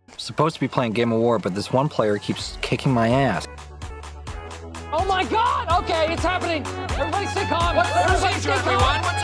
Supposed to be playing Game of War, but this one player keeps kicking my ass. Oh my God! Okay, it's happening. Everybody stay calm. Everybody stay calm.